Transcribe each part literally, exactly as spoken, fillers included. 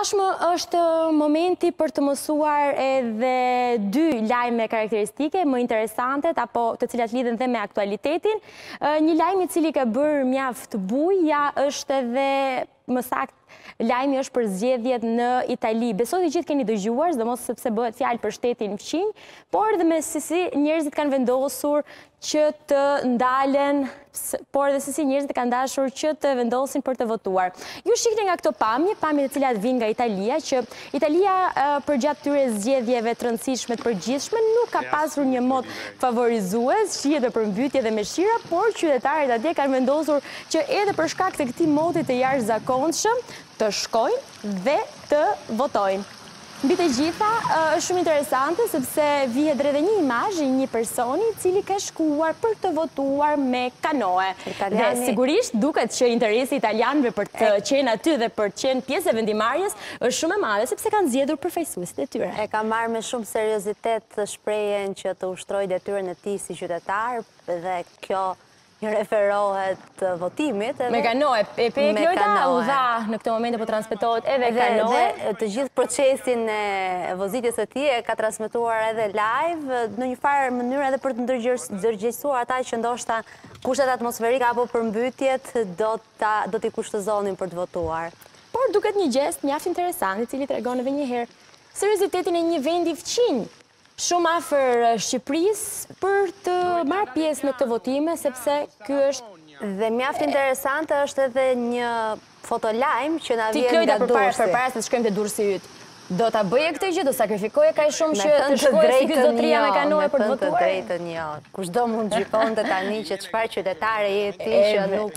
Tashmë është momenti për të mësuar edhe dy lajme karakteristike më interesante, apo të cilat lidhen dhe me aktualitetin. Një lajm i cili ka bërë mjaft buj, ja është edhe më sakt lajmi është për zgjedhjet në Itali. Besoj të gjithë keni dëgjuar, sidomos sepse bëhet fjalë për shtetin fqinj, por edhe me se si njerëzit kanë vendosur që të ndalen, por edhe se si njerëzit kanë dashur që të vendosin për të votuar. Ju shikni nga këto pamje, pamje të cilat vinë nga Italia, që Italia përgjatë këtyre zgjedhjeve të rëndësishme të përgjithshme nuk ka pasur një mod favorizues, shihet në përmbytje dhe me shira, por qytetarët atje kanë vendosur që edhe për shkak të këtij modi të jashtëzakonshëm të shkojnë dhe të votojnë. Mbi të gjitha, është shumë interesante sepse vihet edhe një imazh i një personi i cili ka shkuar për të votuar me kanoe. Dhe sigurisht duket që interesi italianëve për të qenë aty dhe për të qenë pjesë e vendimarrjes është shumë e madhe sepse kanë zgjedhur përfaqësuesit e tyre. E ka marrë me shumë seriozitet shprehjen që të ushtrojë detyrën e tij si qytetar dhe kjo i referohet votimit. Me kanoe, e pe Klojta u dha në këtë moment po transmetohet edhe kanoe. Dhe të gjithë procesin e vozitjes së tij e ka transmetuar edhe live, në një farë mënyrë edhe për të ndërgjegjësuar ata që ndoshta kushtet atmosferike apo përmbytjet do ta do t'i kushtëzonin për të votuar. Por duket një gjest mjaft interesant i cili tregon edhe një herë seriozitetin e një vendi fqinj, shumë afër Shqipërisë për të marrë pjesë në këtë votime, sepse ky është dhe mjaft interesante është edhe një fotolajm që na vjen nga Durrësi. Ti përpara se të shkojmë te Durrësi yt, do ta bëje këtë gjë, do sakrifikoje kaq shumë që të shkojë si ky zotria me kanoe për të votuar? Me të drejtën jo. Kushdo mund gjikonte tani që çfarë qytetare je ti që nuk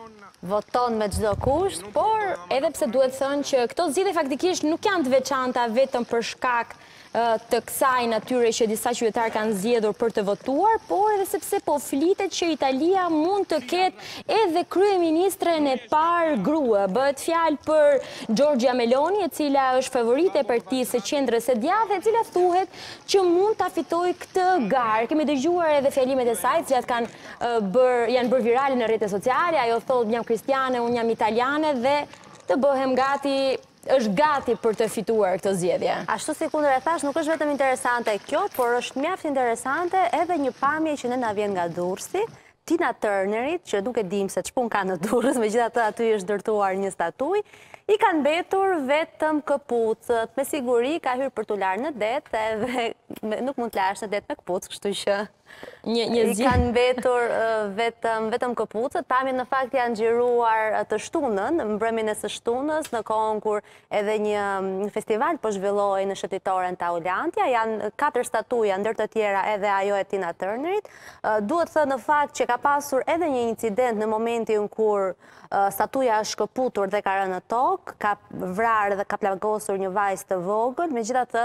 voton me çdo kusht, por edhe pse duhet thënë që këto zgjedhje faktikisht nuk janë të veçanta vetëm për shkak të kësaj natyre që disa qytetarë kanë zgjedhur për të votuar, por edhe sepse po flitet që Italia mund të ketë edhe kryeministren e parë grua. Bëhet fjalë për Giorgia Meloni, e cila është favorite e partisë së qendrës së djathtë, e cila thuhet që mund ta fitojë këtë garë. Kemi dëgjuar edhe fjalimet e saj, të cilat kanë bërë janë bërë virale në rrjetet sociale. Ajo thotë jam kristiane, unë jam italiane dhe të bëhem gati është gati për të fituar këtë zgjedhje. Ashtu si kundër e thash, nuk është vetëm interesante kjo, por është mjaft interesante edhe një pamje që ne na vjen nga Durrësi, Tina Turnerit, që nuk e dim se ç'pun ka në Durrës, megjithatë aty është ndërtuar një statuj, i kanë mbetur vetëm këpucët. Me siguri ka hyrë për t'u larë në det, edhe nuk mund të lash në det me këpucë, kështu që i kanë mbetur vetëm vetëm këpucët. Pamjet në fakt janë xhiruar të shtunën, mbrëmjen e së shtunës, në kohën kur edhe një festival po zhvillohej në shëtitoren Taulantia. Janë katër statuja, ndër të tjera edhe ajo e Tina Turnerit. Duhet thënë në fakt që ka pasur edhe një incident në momentin kur statuja është shkëputur dhe ka rënë në tokë, ka vrarë dhe ka plagosur një vajzë të vogël. Megjithatë,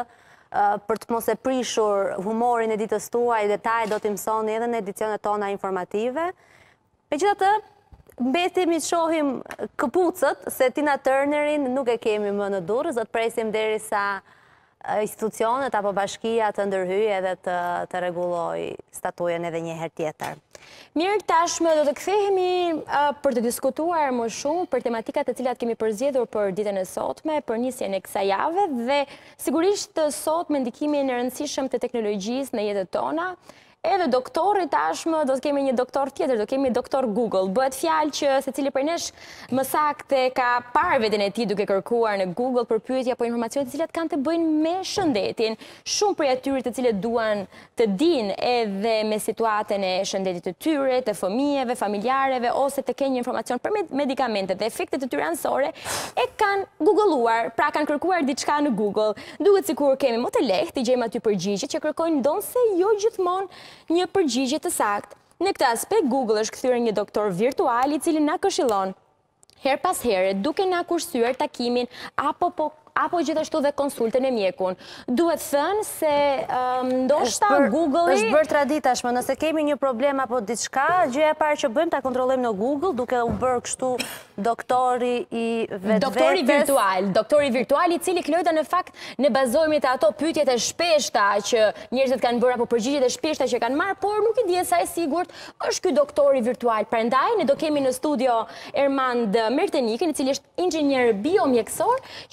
për të mos e prishur humorin e ditës tuaj, detaj do t'i mësoni edhe në edicionet tona informative. Megjithatë, mbetemi të shohim këpucët, se Tina Turnerin nuk e kemi më në Durrës, do të presim derisa institucionet apo bashkia të ndërhyjë edhe të, të rregulloj statujen edhe një herë tjetër. Mirë, tashmë do të kthehemi uh, për të diskutuar më shumë për tematikat të cilat kemi përzgjedhur për ditën e sotme, për nisjen e kësaj jave dhe sigurisht sot me ndikimin e rëndësishëm të teknologjisë në jetën tona. Edhe doktorit tashmë, do të kemi një doktor tjetër, do kemi doktor Google. Bëhet fjalë që secili prej nesh më saktë ka parë veten e tij duke kërkuar në Google për pyetje apo informacione të cilat kanë të bëjnë me shëndetin. Shumë prej atyre të cilët duan të dinë edhe me situatën e shëndetit të tyre, të fëmijëve, familjarëve ose të kenë një informacion për medikamentet dhe efektet të tyre anësore, e kanë googulluar, pra kanë kërkuar diçka në Google. Duket sikur kemi më të lehtë të gjejmë aty përgjigje që kërkojnë ndonse jo gjithmonë një përgjigje të saktë. Në këtë aspekt, Google është kthyer një doktor virtual i cili na këshillon her pas here duke na kursyer takimin apo po apo gjithashtu dhe konsultën e mjekun. Duhet thënë se um, ndoshta Google-i është bërë traditë tashmë, nëse kemi një problem apo diçka, gjëja e parë që bëjmë ta kontrollojmë në Google, duke u bërë kështu doktori i vetvetes. Doktori virtual, doktori virtual i cili Klojta në fakt ne bazojmë te ato pyetjet e shpeshta që njerëzit kanë bërë apo përgjigjet e shpeshta që kanë marrë, por nuk i di sa e sigurt është ky doktori virtual. Prandaj ne do kemi në studio Ermand Mertenikin, i cili është inxhinier biomjekësor, që do na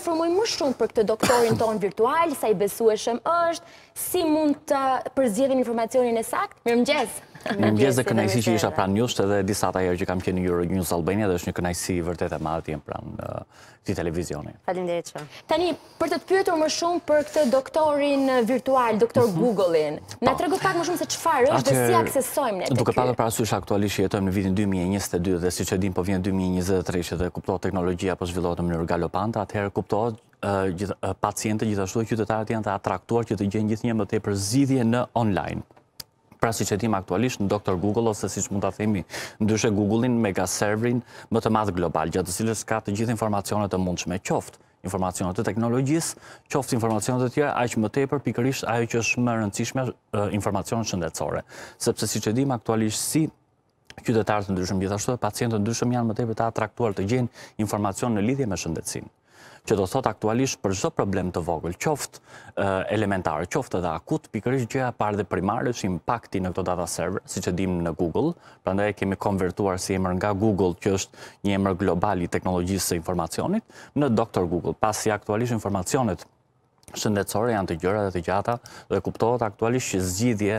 informoj më shumë për këtë doktorin ton virtual, sa i besueshëm është, si mund të përzgjedhim informacionin e saktë? Mirëmëngjes. Mirëmëngjes dhe kënaqësi që isha pranë jush, edhe disa ta herë që kam qenë në Euronews Albania dhe është një kënaqësi vërtet e madhe të jem pranë këtij televizioni. Faleminderit shumë. Tani, për të të pyetur më shumë për këtë doktorin virtual, doktor Google-in, na trego pak më shumë se çfarë është dhe si aksesojmë ne. Duke pasur parasysh aktualisht që jetojmë në vitin dy mijë e njëzet e dy dhe siç e dim po vjen dy mijë e njëzet e tre që dhe kuptohet teknologjia po zhvillohet në mënyrë galopante, atëherë kuptohet pacientët gjithashtu qytetarët janë të atraktuar që të gjejnë gjithnjë më tepër zgjidhje në online. Pra si që tim aktualisht në doktor Google, ose si që mund të themi ndryshe Google-in mega serverin më të madh global, gjatë të cilës ka të gjithë informacionet e mundshme, qoftë informacionet e teknologjisë, qoftë informacionet e tjera, aq më tepër pikërisht ajo që është më rëndësishme, informacionet shëndetësore. Sepse si që dim aktualisht si qytetarët ndryshëm, gjithashtu e pacientët ndryshëm janë më tepër të atraktuar të gjejnë informacion në lidhje me shëndetësinë, që do thot aktualisht për çdo problem të vogël, qoftë elementar, qoftë edhe akut, pikërisht gjëja e parë dhe primare është impakti në këto data server, siç e dim në Google, prandaj kemi konvertuar si emër nga Google, që është një emër global i teknologjisë së informacionit, në doktor Google, pasi aktualisht informacionet shëndetësore janë të gjëra dhe të gjata dhe kuptohet aktualisht që zgjidhje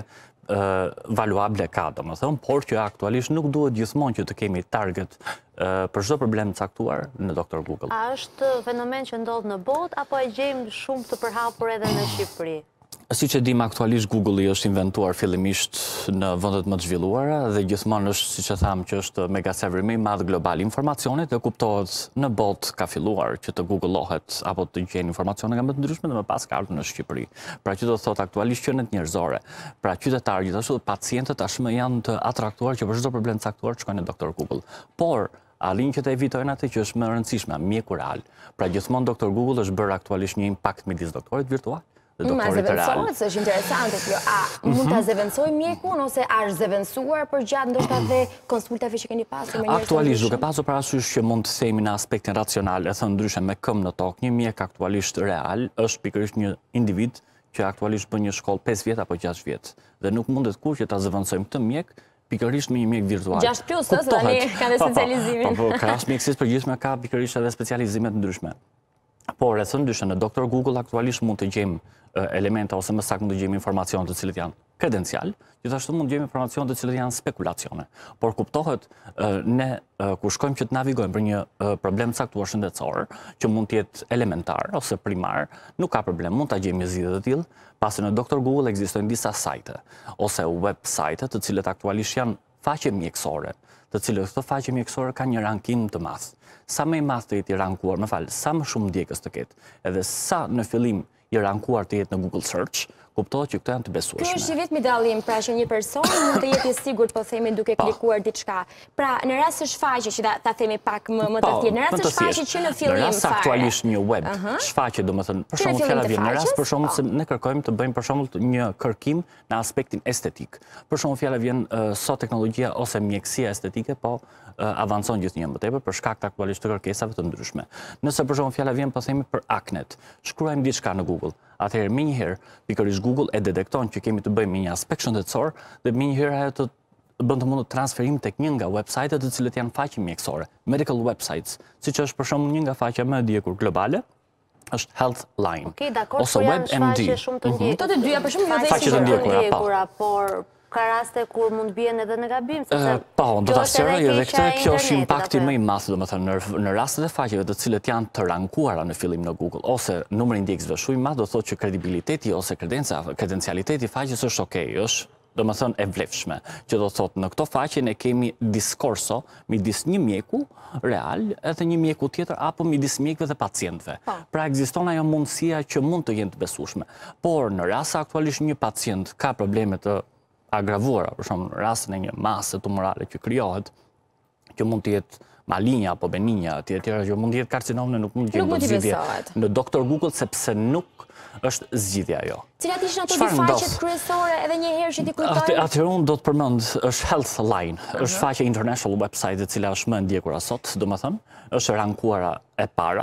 valuable ka, domethënë, por që aktualisht nuk duhet gjithmonë që të kemi target për çdo problem të caktuar në doktor Google. A është fenomen që ndodh në botë apo e gjejmë shumë të përhapur edhe në Shqipëri? Si që dim aktualisht Google-i është inventuar fillimisht në vendet më të zhvilluara dhe gjithmonë është, si që thamë, që është mega server më i madh global informacionit dhe kuptohet në botë ka filluar që të Googleohet apo të gjenë informacione nga më të ndryshme dhe më pas ka ardhur në Shqipëri. Pra që do të thotë aktualisht qenet njerëzore. Pra qytetarë gjithashtu pacientët tashmë janë të atraktuar që për çdo problem të caktuar shkojnë në doktor Google. Por Alin që të evitojnë atë që është më rëndësishme, mjeku real. Pra gjithmonë doktor Google është bërë aktualisht një impakt midis doktorit virtual dhe doktorit real. Ma zëvendësohet, është interesante kjo. A mund ta zëvendësoj mjekun ose a është zëvendësuar për gjatë ndoshta dhe konsultave që keni pasur me njerëz? Aktualisht duke pasur parasysh që mund të themi në aspektin racional, e thënë ndryshe me këmbë në tokë, një mjek aktualisht real është pikërisht një individ që aktualisht bën një shkollë pesë vjet apo gjashtë vjet dhe nuk mundet kur që ta zëvendësojmë këtë mjek pikërisht me një mjek virtual. gjashtë plus, ëh, tani kanë dhe specializimin. Po, po, krahas mjekësisë përgjithshme ka pikërisht edhe specializime të ndryshme. Por, e thënë ndryshe, në doktor Google aktualisht mund të gjejmë elementa ose më saktë mund të gjejmë informacione të cilët janë kredencial, gjithashtu mund të gjejmë informacione të cilët janë spekulacione. Por kuptohet ne kur shkojmë që të navigojmë për një problem të caktuar shëndetësor, që mund të jetë elementar ose primar, nuk ka problem, mund ta gjejmë një zgjidhje të tillë, pasi në doktor Google ekzistojnë disa sajte ose website të cilët aktualisht janë faqe mjekësore, të cilët këto faqe mjekësore kanë një rankim të madh. Sa më i madh të jetë i rankuar, më fal, sa më shumë ndjekës të ketë, edhe sa në fillim i rankuar të jetë në Google Search, kuptohet që këto janë të besueshme. Ky është i vetmi dallim, pra që një person mund të jetë i sigurt, po themi, duke klikuar diçka. Pra, në rast të shfaqje që ta themi pak më më të thjeshtë, në rast të shfaqje që në fillim fare. Në rast aktualisht një web shfaqje, domethënë, për shembull fjala vjen në rast për shembull se ne kërkojmë të bëjmë për shembull një kërkim në aspektin estetik. Për shembull fjala vjen sot teknologjia ose mjekësia estetike, po avancon gjithnjë më tepër për shkak të aktualisht të kërkesave të ndryshme. Nëse për shembull fjala vjen po themi për aknet, shkruajmë diçka në Google. Atëherë më njëherë pikërisht Google e detekton që kemi të bëjmë me një aspekt shëndetësor dhe më njëherë ajo të bën të mundur transferim tek një nga websajtet të cilët janë faqe mjekësore, medical websites, siç është për shembull një nga faqja më e dikur globale, është Healthline. Okej, dakor, ose WebMD. Këto të dyja për shembull faqe të ndjekura, por ka raste kur mund bien edhe në gabim, sepse po, do ta sqaroj edhe këtë, kjo është impakti më i madh, domethënë në rastet e faqeve të cilët janë të rankuara në fillim në Google ose numri i ndjekësve shumë i madh, do thotë që kredibiliteti ose kredenca, kredencialiteti i faqes është okay, është domethënë e vlefshme, që do thotë në këto faqe ne kemi diskorso midis një mjeku real edhe një mjeku tjetër apo midis mjekëve dhe pacientëve. Pra ekziston ajo mundësia që mund të jenë të besueshme. Por në rast se aktualisht një pacient ka probleme të agravuara, për shembull në rastin e një mase tumorale që krijohet, që mund të jetë malinja apo benigna, etj, që mund të jetë karcinome, nuk mund të jetë zgjidhje në doktor Google sepse nuk është zgjidhja ajo. Cilat ishin ato dy faqet kryesore edhe një herë që ti kujtoj? Atëherë unë do të përmend, është Healthline, është faqe international website e cila është më e ndjekur sot, domethënë, është rankuara e para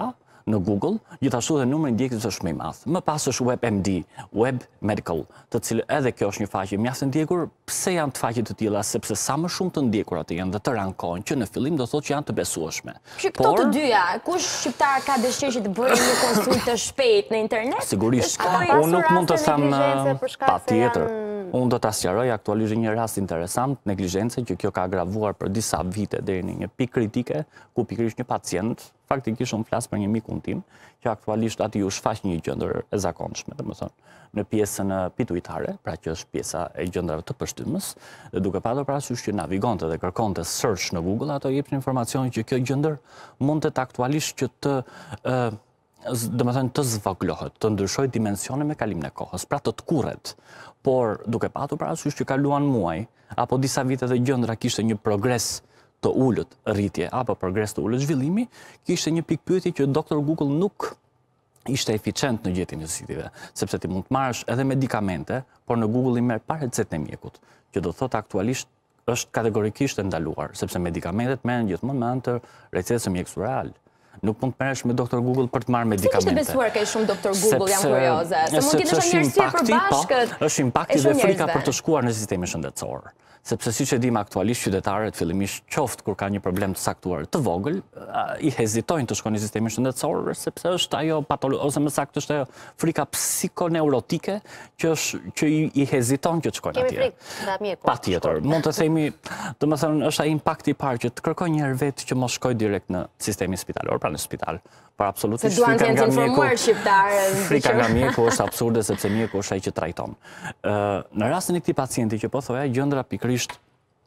në Google, gjithashtu dhe numri i ndjekësit është më i madh. Më pas është WebMD, Web Medical, të cilë edhe kjo është një faqe mjaft e ndjekur. Pse janë të faqe të tilla? Sepse sa më shumë të ndjekura të janë dhe të rankojnë, që në fillim do thotë që janë të besueshme. Që këto të dyja, kush shqiptar ka dëshirë që të bëjë një konsult të shpejtë në internet? Sigurisht, unë nuk mund të them patjetër. Unë do ta sqaroj aktualisht një rast interesant neglizhence që kjo ka agravuar për disa vite deri në një pikë kritike ku pikërisht një pacient, faktikisht unë flas për një mikun tim, që aktualisht aty u shfaq një gjendër e zakonshme, domethënë në pjesën pituitare, pra që është pjesa e gjendrave të pështymës, dhe duke patur parasysh që navigonte dhe kërkonte search në Google, ato jepnin informacionin që kjo gjendër mundet aktualisht që të domethënë të zvoglohet, të ndryshojë dimensione me kalimin e kohës, pra të tkurret. Por duke patur parasysh që kaluan muaj apo disa vite dhe gjendra kishte një progres të ullët rritje apo progres të ullët zhvillimi, kishte një pikë pyetje që doktor Google nuk ishte eficient në gjetjen e zgjidhjeve, sepse ti mund të marrësh edhe medikamente, por në Google i merr pa recetën e mjekut, që do thotë aktualisht është kategorikisht e ndaluar, sepse medikamentet merren gjithmonë me anë të recetës së mjekut real. Nuk mund të merresh me doktor Google për të marrë medikamente. Si kishte besuar kaq shumë doktor Google, jam kurioze. Se mund të kesh një arsye përbashkët. Është impakti dhe frika për të shkuar në sistemin shëndetësor. Sepse siç e dim aktualisht qytetarët fillimisht qoftë kur ka një problem të saktuar të vogël, i hezitojnë të shkojnë në sistemin shëndetësor sepse është ajo patologi ose më saktë është ajo frika psikoneurotike që është që i, i heziton që të shkojnë atje. Kemi frikë nga mjeku. Patjetër, mund të themi, domethënë është ai impakti i parë që të kërkoj një herë vetë që mos shkoj direkt në sistemin spitalor, pra në spital. Por absolutisht frika nga mjeku. Frika nga mjeku është absurde sepse mjeku është ai që trajton. Në rastin e këtij pacienti që po thoya, gjendra pikërisht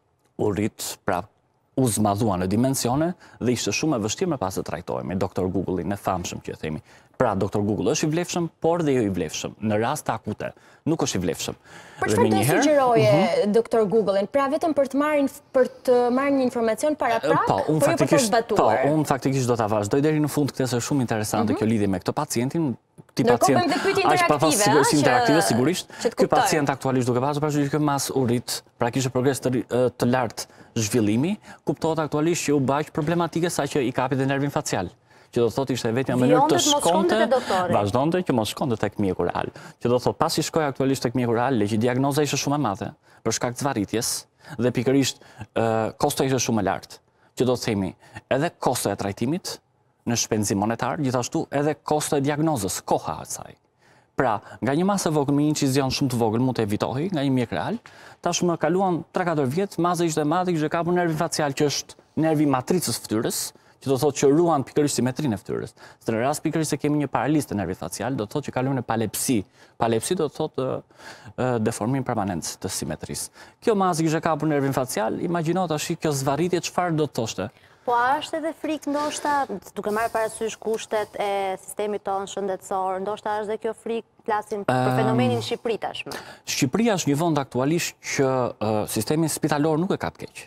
u rrit, pra u zmadhua në dimensione dhe ishte shumë e vështirë më pas të trajtohej me doktor Google-in e famshëm që themi. Pra doktor Google është i vlefshëm, por dhe jo i vlefshëm. Në rast akute nuk është i vlefshëm. Për çfarë do sugjeroje doktor Google-in? Pra vetëm për të marrë për të marrë një informacion paraprak, po, por jo për të zbatuar. Po, unë faktikisht do ta vazhdoj deri në fund, këtë është shumë interesante kjo lidhje me këtë pacientin. Ti pacient interaktive, interaktive sigurisht. Ky pacient aktualisht duke pasur parasysh që mas u rit, pra kishte progres të, të lartë zhvillimi, kuptohet aktualisht që u baq problematike saqë i kapi dhe nervin facial. Që do thotë ishte vetëm mënyrë të shkonte, vazhdonte që mos shkonte tek mjeku real. Që do thotë pasi shkoi aktualisht tek mjeku real, që diagnoza ishte shumë e madhe për shkak të varritjes dhe pikërisht kosto ishte shumë e lartë. Që do të themi, edhe kosto e trajtimit në shpenzim monetar, gjithashtu edhe kosto e diagnozës, koha e saj. Pra, nga një masë e vogël me një incizion shumë të vogël mund të evitohej nga një mjek real, tashmë kaluan tre katër vjet, maza ishte e madhe, kishte kapur nervin facial që është nervi matricës fytyrës, që do thotë që ruan pikërisht simetrinë e fytyrës. Se në rast pikërisht se kemi një paralizë të nervit facial, do thotë që kalon në palepsi. Palepsi do thotë deformim permanent të simetrisë. Kjo mazë kishte kapur nervin facial, imagjino tash kjo zvarritje çfarë do të thoshte. Po a është edhe frikë ndoshta, duke marrë parasysh kushtet e sistemit tonë shëndetësor, ndoshta është dhe kjo frikë, flasim për fenomenin Shqipëri tashmë. Shqipëria është një vend aktualisht që sistemi spitalor nuk e ka të keq.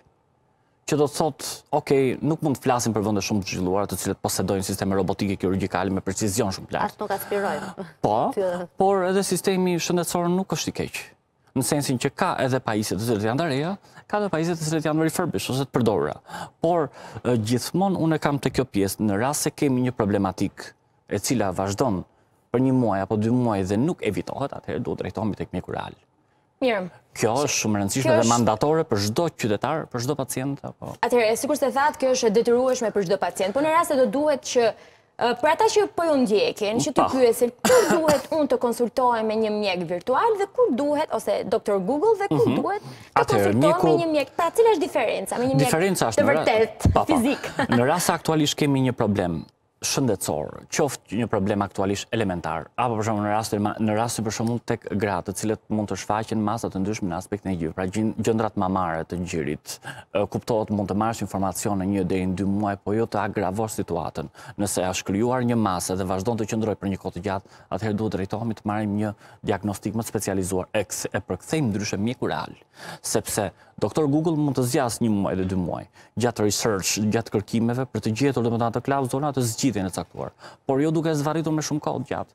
Që do të thotë, okay, nuk mund të flasim për vende shumë të zhvilluara, të cilët posedojnë sisteme robotike kirurgjikale me precizion shumë të lartë. As nuk aspirojnë. Po, por edhe sistemi shëndetësor nuk është i keq. Në sensin që ka edhe pajisje të cilët janë të reja, ka edhe pajisje të cilët janë refurbished ose të përdorura. Por gjithmonë unë kam të kjo pjesë, në rast se kemi një problematik e cila vazhdon për një muaj apo dy muaj dhe nuk evitohet, atëherë duhet drejtohemi tek mjeku real. Mirë. Kjo është shumë e rëndësishme dhe mandatore për çdo qytetar, për çdo pacient apo. Atëherë, sikur se thatë, kjo është e detyrueshme për çdo pacient, por në rast se do duhet që për ata që po ju ndjekin, që të pyesin, kur duhet unë të konsultohem me një mjek virtual dhe kur duhet, ose doktor Google dhe kur duhet të konsultohem me një mjek. Pra, cila është diferenca me një mjek të vërtet, fizik? Në rast aktualisht kemi një problem shëndetësor, qoftë një problem aktualisht elementar, apo për shembull në rastin në rastin për shembull tek gratë, të cilët mund të shfaqen masa të ndryshme në aspektin e gjyrë, pra gjëndrat mamare të ngjyrit, kuptohet mund të marrësh informacion në një deri në dy muaj, po jo të agravosh situatën. Nëse është krijuar një masë dhe vazhdon të qëndrojë për një kohë të gjatë, atëherë duhet drejtohemi të marrim një diagnostik më të specializuar e përkthejmë ndryshe mjeku real, sepse doktor Google mund të zgjasë një muaj dhe dy muaj gjatë research, gjatë kërkimeve për të gjetur domethënë ato klauzola të zgjidhjen e caktuar, por jo duke zvarritur me shumë kohë gjatë.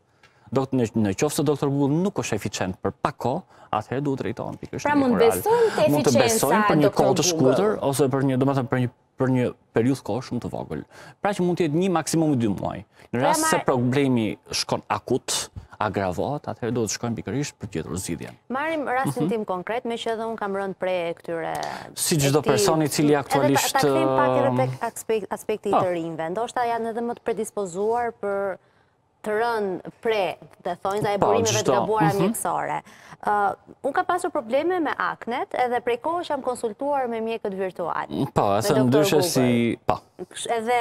Në qoftë se doktor Google nuk është eficient për pak kohë, atëherë duhet drejtohen pikërisht. Pra mund besojmë te eficienca mund të besojmë për një kohë të shkurtër ose për një domethënë për një për një periudhë kohë shumë të vogël. Pra që mund të jetë një maksimum dy muaj. Në rast se problemi shkon akut, agravohet, atëherë do të shkojmë pikërisht për gjetur zgjidhjen. Marrim rastin tim konkret, me që edhe unë kam rënë pre këtyre... Si çdo person i cili aktualisht... Edhe ta kthejmë pak edhe tek aspekti i të rinjve. Ndoshta janë edhe më të predispozuar për të rënë pre, të thonjza e burimeve të gabuara mjekësore. Unë kam pasur probleme me aknet, edhe prej kohësh jam konsultuar me mjekët virtual. Po, asë ndryshe si... Po. Edhe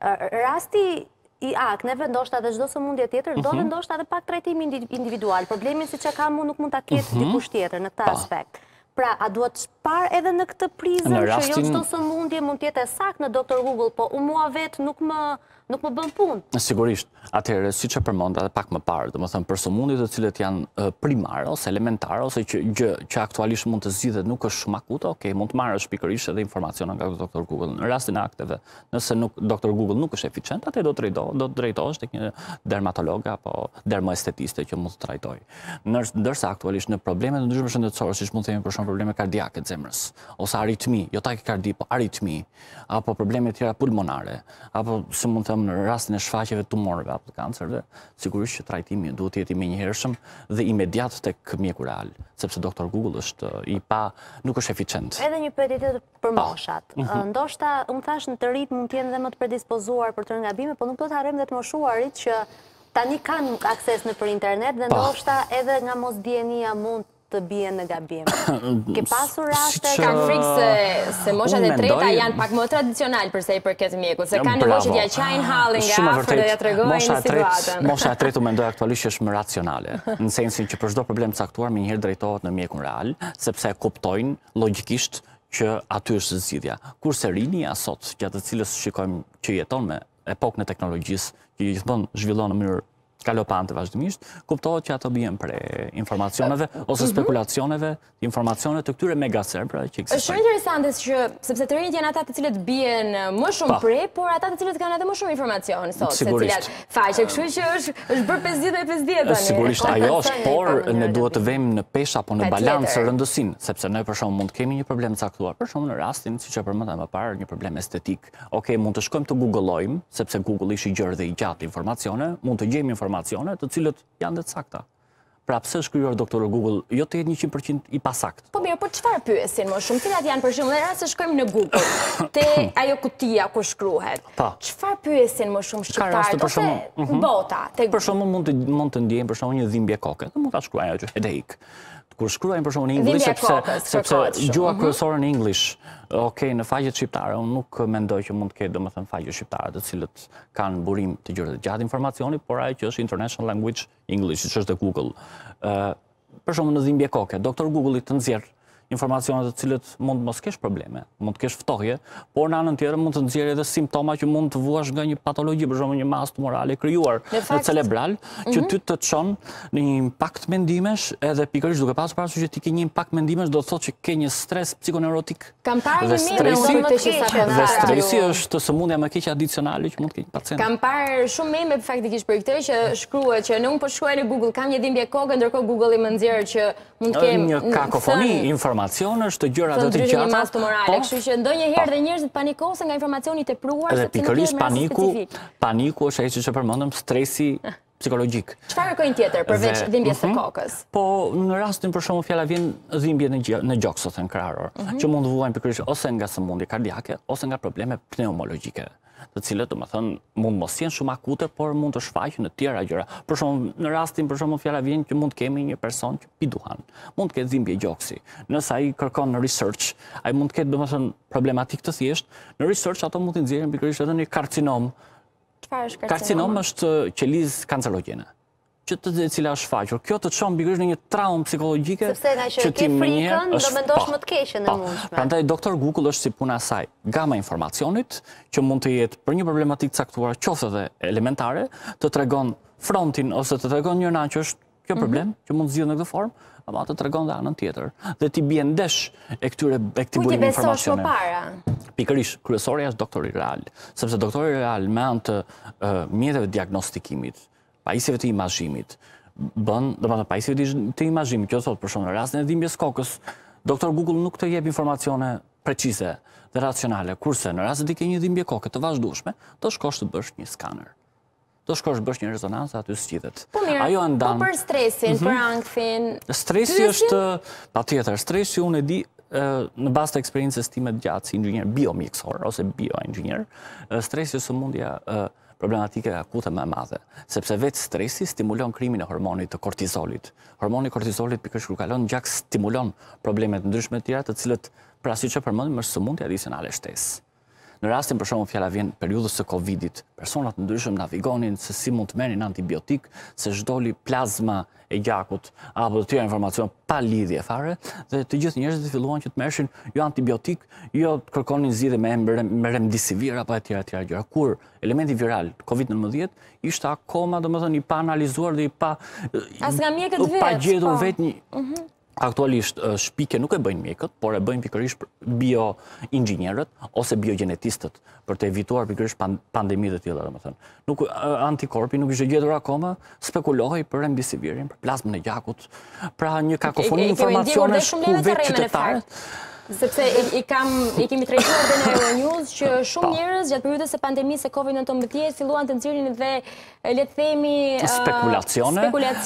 rasti i akneve, ndoshta dhe çdo sëmundje tjetër, do të ndoshta edhe pak trajtim individual. Problemin si që kam unë nuk mund ta ketë dikush tjetër në këtë aspekt. Pra, a duhet shpar edhe në këtë prizëm që jo çdo sëmundje mund të jetë saktë në doktor Google, po unë mua vetë nuk më nuk më bën punë. Sigurisht. Atëherë, siç e përmenda edhe pak më parë, domethënë për sëmundjet të cilët janë primare ose elementare ose që gjë që aktualisht mund të zgjidhet nuk është shumë akute, okay, mund të marrësh pikërisht edhe informacione nga doktor Google. Në rastin e akteve, nëse nuk doktor Google nuk është eficient, atë do të drejtohesh, do të drejtohesh tek një dermatolog apo dermoestetiste që mund të trajtojë. Ndërsa aktualisht në probleme të ndryshme shëndetësore, siç mund të themi për shembull probleme kardiake të zemrës, ose aritmi, jo takikardi, po aritmi, apo probleme të tjera pulmonare, apo si mund të them në rastin e shfaqjeve tumorëve apo të kancerëve, sigurisht që trajtimi duhet të jetë i menjëhershëm dhe imediat tek mjeku real, sepse doktor Google është i pa nuk është eficient. Edhe një pyetje tjetër për moshat. Ndoshta unë thash në të rit mund të jenë edhe më të predispozuar për të ngabime, por nuk do të harrojmë dhe të moshuarit që tani kanë akses nëpër internet dhe ndoshta edhe nga mosdienia mund të bie në gabim. Ke pasur raste? Kam frikë se moshat e treta janë pak më tradicional për sa i përket mjekut, se kanë nevojë që t'ia qajnë hallin nga afër dhe t'ia tregojnë situatën. Mosha e tretë mendoj aktualisht është më racionale, në sensin që për çdo problem caktuar menjëherë drejtohet në mjekun real, sepse kuptojnë logjikisht që aty është zgjidhja. Kurse rinia sot, gjatë të cilës shikojmë që jeton me epokën e teknologjisë, që gjithmonë zhvillon në mënyrë galopante vazhdimisht, kuptohet që ato bien pre informacioneve ose spekulacioneve, informacione të këtyre megaserverave që ekzistojnë. Është shumë interesante që sepse të rinjt janë ata të cilët bien më shumë pre, por ata të cilët kanë edhe më shumë informacion sot, se cilat faqe, kështu që është është bërë pesëdhjetë e pesëdhjetë tani. Sigurisht ajo është, por ne duhet të vëmë në peshë apo në balancë rëndësinë, sepse ne për shembull mund të kemi një problem caktuar, për shembull në rastin siç e përmenda më parë, një problem estetik. Okej, mund të shkojmë të googlojmë, sepse Google është i gjerë dhe i gjatë informacione, mund të gjejmë informacione të cilët janë të sakta. Pra pse është krijuar doktor Google, jo të jetë njëqind përqind i pasakt. Po mirë, po çfarë pyesin më shumë? Cilat janë për shembull, në rast se shkojmë në Google, te ajo kutia ku shkruhet. Çfarë pyesin më shumë shqiptarët ose bota? Për shembull mund të mund të ndjejmë për shembull një dhimbje koke, dhe mund ta shkruajmë ajo që headache. Kur shkruajmë për shembull në anglisht sepse sepse gjuha kryesore në anglisht, okej, në faqet shqiptare unë nuk mendoj që mund të ketë domethënë faqe shqiptare të cilët kanë burim të gjerë të gjatë informacioni, por ajo që është International Language English, që është te Google. Ë, për shembull në dhimbje koke, doktor Google i të nxjerr informacione të cilët mund mos kesh probleme, mund të kesh ftohje, por në anën tjetër mund të nxjerrë edhe simptoma që mund të vuash nga një patologji, për shembull një masë tumorale krijuar në cerebral, që ty të çon në një impakt mendimesh, edhe pikërisht duke pasur parasysh që ti ke një impakt mendimesh, do të thotë që ke një stres psikoneurotik. Kam parë një mirë me të që sa dhe stresi është sëmundja më e keqe adicionale që mund të ketë pacient. Kam parë shumë meme faktikisht për këtë që shkruhet që në unë po shkruaj në Google kam një dhimbje koke, ndërkohë Google i më nxjerr që mund të kem një kakofoni informacione, është të gjëra të të gjata. Mas tumorale, kështu që ndonjëherë dhe njerëzit panikosen nga informacioni i tepruar, sepse pikërisht paniku, paniku është ai që përmendëm, stresi psikologjik. Çfarë kërkojnë tjetër përveç dhimbjes së kokës? Po në rastin për shembull fjala vjen dhimbje në gjoks ose në krahor, që mund të vuajnë pikërisht ose nga sëmundje kardiake ose nga probleme pneumologjike, të cilët domethënë mund mos jenë shumë akute, por mund të shfaqen në tjera gjëra. Për shembull, në rastin për shembull fjala vjen që mund të kemi një person që pi duhan, mund të ketë dhimbje gjoksi. Nëse ai kërkon në research, ai mund të ketë domethënë problematik të thjeshtë, në research ato mund të nxjerrin pikërisht edhe një karcinom. Çfarë është karcinom? Karcinom është qelizë kancerogjene, që të e cila është shfaqur. Kjo të çon pikërisht në një traumë psikologjike që ti frikën do mendosh më të keqen në mundshme. Prandaj doktor Google është si puna e saj, gama informacionit që mund të jetë për një problematikë caktuar, qoftë edhe elementare, të tregon frontin ose të tregon një anë që është kjo problem që mund të zgjidhet në këtë formë, ama të tregon dhe anën tjetër. Dhe ti bie ndesh e këtyre e këtij burimi informacione. Ku ti besosh më para? Pikërisht, kryesorja është doktori real, sepse doktori real me anë të mjeteve diagnostikimit, pajisjeve të imazhimit, bën, domethënë pajisjeve të imazhimit, kjo thotë për shembull në rastin e dhimbjes kokës, doktor Google nuk të jep informacione precize dhe racionale, kurse në rast se ti ke një dhimbje koke të vazhdueshme, do shkosh të bësh një skaner. Do shkosh bësh një rezonancë, aty zgjidhet. Po mirë, po për stresin, për ankthin... Stresi është, patjetër, stresi unë e di, në bazë të eksperiencës time të gjatë si inxhinier biomjekësor ose bioinxhinier, stresi është sëmundja problematike akute më e madhe, sepse vetë stresi stimulon krimin e hormonit të kortizolit. Hormoni kortizolit pikërisht kur kalon gjak stimulon problemet ndryshme të tjera, të cilët pra siç e përmendim është sëmundje adicionale shtesë. Në rastin për shembull fjala vjen periudhës së Covidit, personat ndryshëm navigonin se si mund të merrin antibiotik, se çdoli plazma e gjakut apo të tjera informacion pa lidhje fare, dhe të gjithë njerëzit filluan që të merreshin jo antibiotik, jo kërkonin zgjidhje me remdesivir apo etj etj gjëra. Kur elementi viral Covid nëntëmbëdhjetë ishte akoma domethënë i pa analizuar dhe i pa as nga mjekët vetë. Pa gjetur vetë një Aktualisht shpike nuk e bëjnë mjekët, por e bëjnë pikërisht bioinxhinierët ose biogenetistët për të evituar pikërisht pandemitë të tilla, domethënë. Nuk antikorpi nuk ishte gjetur akoma, spekulohej për remdesivirin, për plazmën e gjakut, pra një kakofoni informacionesh ku vetë qytetarët. Sepse i kemi trajtuar dhe në Euronews që shumë njerëz gjatë periudhës së pandemisë së Covid nëntëmbëdhjetë filluan të nxjerrin dhe le të themi spekulacione,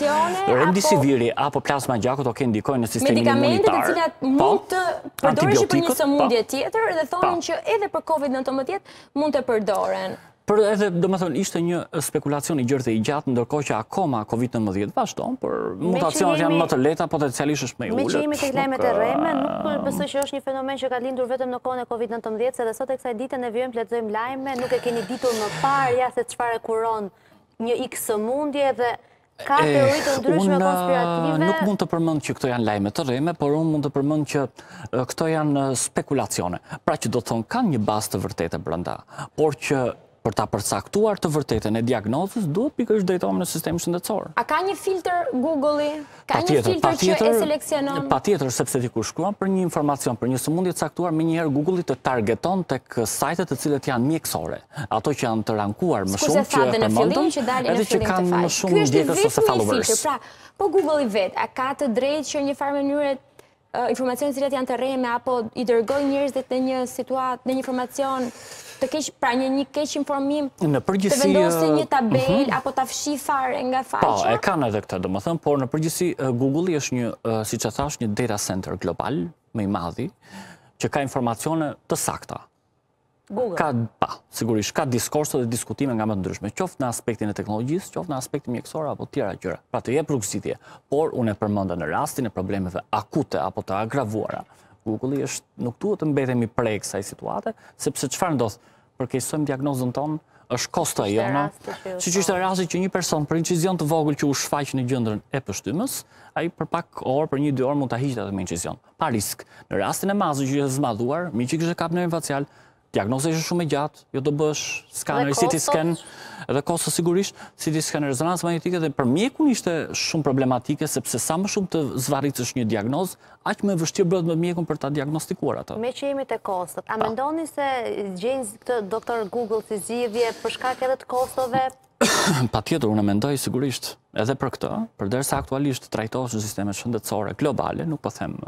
remdesiviri apo plazma e gjakut oke ndikojnë në sistemin imunitar. Medikamentet të cilat mund të përdoren për një sëmundje tjetër dhe thonin që edhe për Covid nëntëmbëdhjetë mund të përdoren. Për edhe, do më thënë, ishte një spekulacion i gjerë dhe i gjatë, ndërkohë që akoma Covid nëntëmbëdhjetë vazhdon, por mutacionet janë më të lehta, potencialisht është më i ulët. Me që jemi tek lajmet e rreme, nuk besoj që është një fenomen që ka lindur vetëm në kohën e Covid nëntëmbëdhjetë, se dhe sot e kësaj dite ne vijmë të lexojmë lajme, nuk e keni ditur më parë ja se çfarë kuron një X sëmundje dhe ka teori të ndryshme konspirative. Nuk mund të përmend që këto janë lajme të rreme, por unë mund të përmend që këto janë spekulacione. Pra që do të thonë kanë një bazë të vërtetë brenda, por që për ta përcaktuar të vërtetën e diagnozës, duhet pikërisht drejtohemi në sistemin shëndetësor. A ka një filtr Google-i? Ka një filtr që e seleksionon? Patjetër, sepse ti kur shkruan për një informacion, për një sëmundje të caktuar, menjëherë Google-i të targeton tek sajtet të cilët janë mjekësore, ato që janë të rankuar më shumë që përmendën, edhe që kanë më shumë ndjekës ose followers. Pra, po Google-i vet, a ka të drejtë që një farë mënyrë informacionet të cilat janë të rreme apo i dërgojnë njerëzit në një situatë, në një informacion të keq, pra një një keq informim, në përgjithësi të vendosë një tabel apo ta fshi fare nga faqja? Po, e kanë edhe këtë, domethënë, por në përgjithësi Google-i është një, siç e thash, një data center global më i madhi që ka informacione të sakta. Google. Ka, pa, sigurisht, ka diskurse dhe diskutime nga më të ndryshme, qoftë në aspektin e teknologjisë, qoftë në aspektin mjekësor apo tjera gjëra. Pra të jep rrugëzitje, por unë e përmenda në rastin e problemeve akute apo të agravuara. Google-i është nuk duhet të mbetemi prej kësaj situate, sepse çfarë ndodh? Përkeqësojmë diagnozën tonë, është kosta jona. Siç ishte rasti që një person për incizion të vogël që u shfaq në gjendrën e pështymës, ai për pak orë, për një dy orë mund ta hiqte atë me incizion, pa risk. Në rastin e mazë që është zmadhuar, mi që kishte kap nervin facial, diagnoza ishte shumë e gjatë, jo do bësh skaner, C T scan, edhe kosto sigurisht, C T scan rezonancë magnetike dhe për mjekun ishte shumë problematike sepse sa më shumë të zvarritësh një diagnozë, aq më vështirë bëhet me mjekun për ta diagnostikuar atë. Me që jemi te kostot, a mendoni se gjejnë këtë doktor Google si zgjidhje për shkak edhe të kostove? Patjetër, unë mendoj sigurisht edhe për këtë, përderisa aktualisht trajtohesh në sistemet shëndetësore globale, nuk po them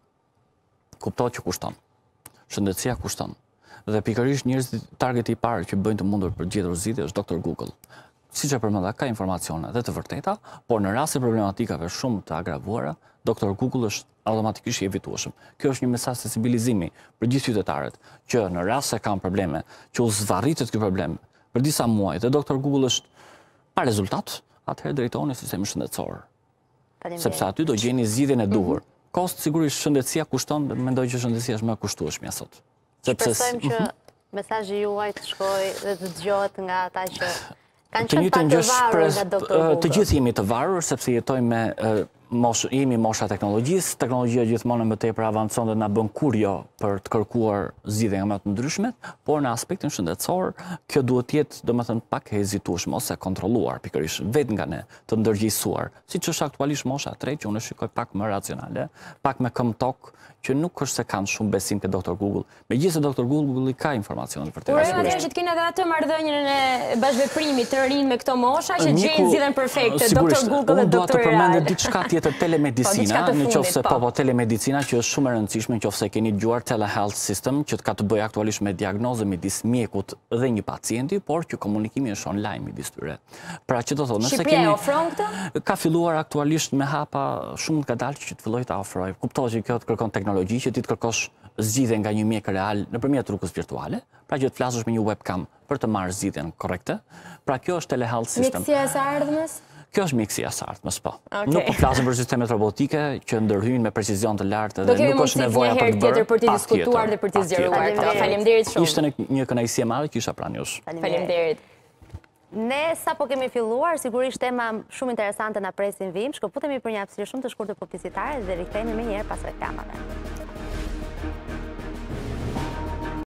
kuptohet që kushton. Shëndetësia kushton. Dhe pikërisht njerëzit targeti i parë që bëjnë të mundur për gjetur zgjidhje është doktor Google. Siç e përmenda, ka informacione dhe të vërteta, por në rast të problematikave shumë të agravuara, doktor Google është automatikisht i evitueshëm. Kjo është një mesazh sensibilizimi për gjithë qytetarët që në rast se kanë probleme, që u zvarritet ky problem për disa muaj dhe doktor Google është pa rezultat, atëherë drejtohuni në sistemin shëndetësor. Sepse aty do gjeni zgjidhjen e duhur. Kost sigurisht shëndetësia kushton, dhe mendoj që shëndetësia është më e kushtueshme sot. Shpresojmë që mesazhi juaj të shkojë dhe të dëgjohet nga ata që kanë qenë pak të varur nga doktor Google. Të gjithë jemi të varur sepse jetojmë me jemi mosha teknologjisë, teknologjia gjithmonë më tepër avancon dhe na bën kurjo për të kërkuar zgjidhje nga më të ndryshmet, por në aspektin shëndetësor kjo duhet të jetë domethënë pak e hezitueshme ose kontrolluar pikërisht vetë nga ne, të ndërgjegjësuar, siç është aktualisht mosha e tretë që unë shikoj pak më racionale, pak me këmbë tok, që nuk është se kanë shumë besim ke doktor Google. Megjithëse doktor Google ka informacione të vërteta. Por atëherë që të keni edhe atë marrëdhënien e bashkëveprimit të rinë me këto mosha që gjejnë zgjidhjen perfekte, doktor Google dhe doktor Real. Unë dua të përmendë diçka tjetër tjetër telemedicina, në qofë se po, po, telemedicina që është shumë e rëndësishme, në qofë se keni dëgjuar telehealth system, që ka të bëjë aktualisht me diagnoze midis mjekut dhe një pacienti, por që komunikimi është online midis tyre. Pra që të thonë, nëse Shqipëria keni... e ofron këtë? Ka filluar aktualisht me hapa shumë të gadalë që të filloj të ofroj. Kuptohet që kjo të kërkon teknologji, që ti të kërkosh zgjidhje nga një mjek real nëpërmjet rrugës virtuale, pra që të flasësh me një webcam për të marrë zgjidhjen korrekte. Pra kjo është telehealth system. Mjekësia e së ardhmes? Kjo është mjekësia e së ardhmes, po. Nuk po flasim për sistemet robotike që ndërhyjnë me precizion të lartë dhe nuk është nevoja për të bërë. për të diskutuar dhe për të zgjeruar këto. Faleminderit shumë. Ishte një kënaqësi e madhe që isha pranë jush. Faleminderit. Ne sa po kemi filluar, sigurisht tema shumë interesante na presin vim, shkëputemi për një hapësirë shumë të shkurtër publicitare dhe rikthehemi më njëherë pas reklamave.